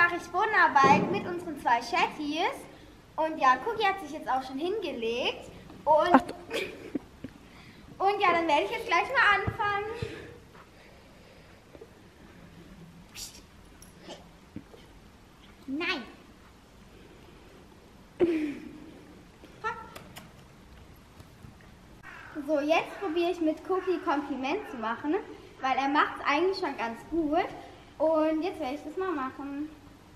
mache ich Bodenarbeit mit unseren zwei Chatties. Und ja, Cookie hat sich jetzt auch schon hingelegt. Und ja, dann werde ich jetzt gleich mal anfangen. Psst. Nein. So, jetzt probiere ich mit Cookie Kompliment zu machen, weil er macht es eigentlich schon ganz gut. Und jetzt werde ich das mal machen.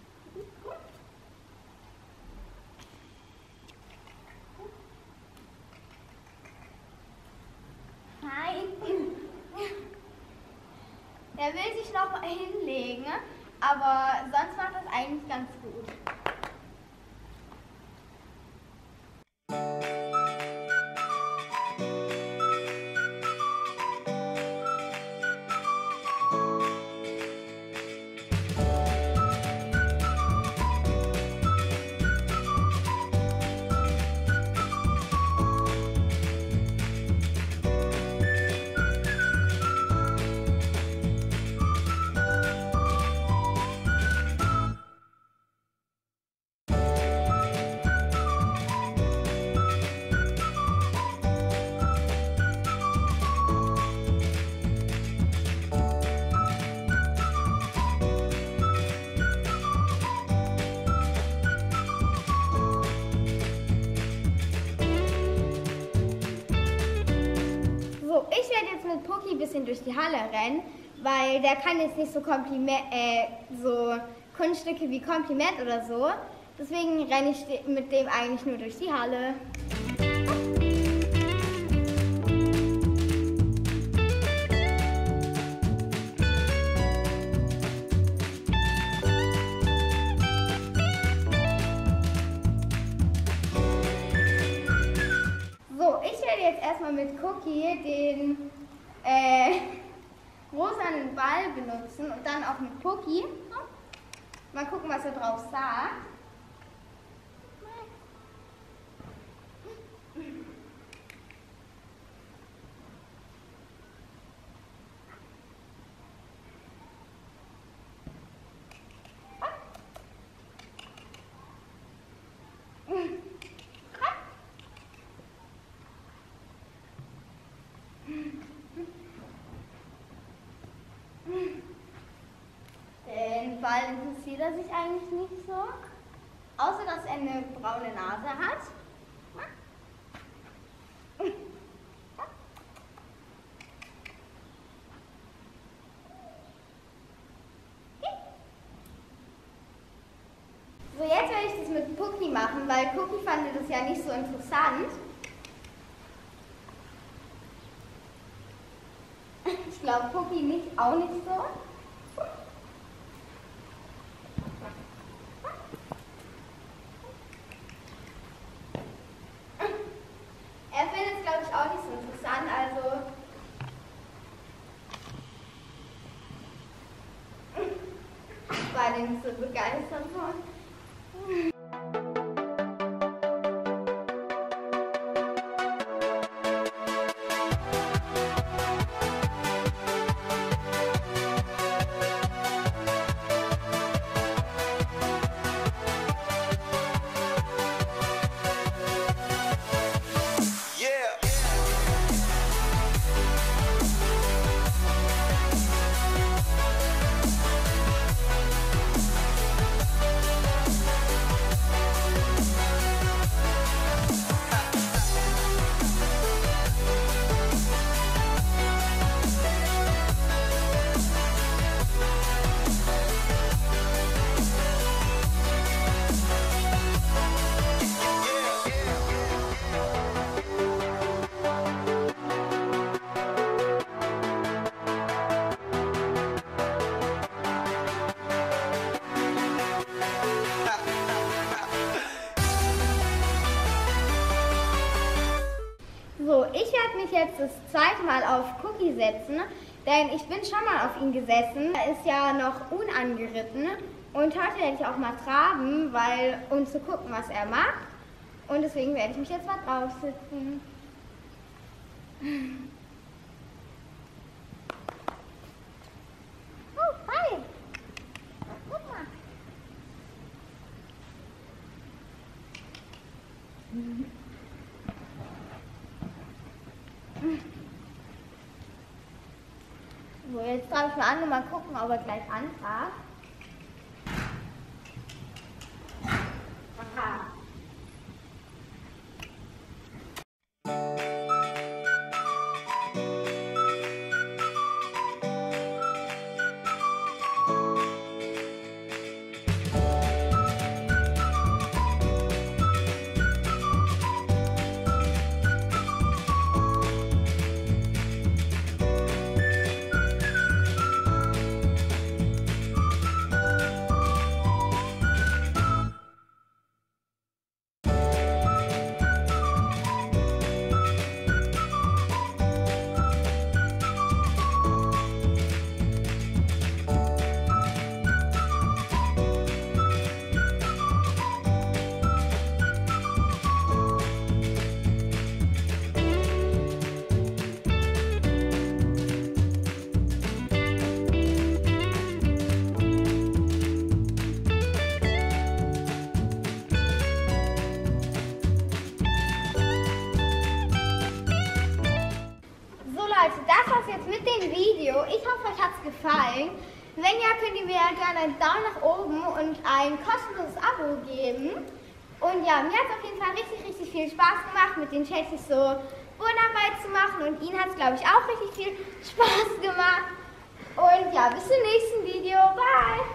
Nein. Er will sich noch hinlegen, aber sonst macht das eigentlich ganz gut. Ich werde jetzt mit Poki ein bisschen durch die Halle rennen, weil der kann jetzt nicht so Kunststücke wie Kompliment oder so. Deswegen renne ich mit dem eigentlich nur durch die Halle. Ich werde jetzt erstmal mit Cookie den rosanen Ball benutzen und dann auch mit Poki. Mal gucken, was er drauf sagt. Den Ball interessiert er sich eigentlich nicht so, außer dass er eine braune Nase hat. So, jetzt werde ich das mit Cookie machen, weil Cookie fand das ja nicht so interessant. Ich glaube, Cookie auch nicht so. Er findet es, glaube ich, auch nicht so interessant, also ich war nicht so begeistert von. So, ich werde mich jetzt das zweite Mal auf Cookie setzen, denn ich bin schon mal auf ihn gesessen. Er ist ja noch unangeritten und heute werde ich auch mal traben, um zu gucken, was er macht. Und deswegen werde ich mich jetzt mal drauf sitzen. Oh, hi! Guck mal. So, jetzt trage ich mal an und mal gucken, ob er gleich anfragt. Aha. Das war's jetzt mit dem Video. Ich hoffe, euch hat's gefallen. Wenn ja, könnt ihr mir gerne einen Daumen nach oben und ein kostenloses Abo geben. Und ja, mir hat es auf jeden Fall richtig viel Spaß gemacht, mit den Chelseas so Bodenarbeit zu machen. Und ihnen hat es, glaube ich, auch richtig viel Spaß gemacht. Und ja, bis zum nächsten Video. Bye!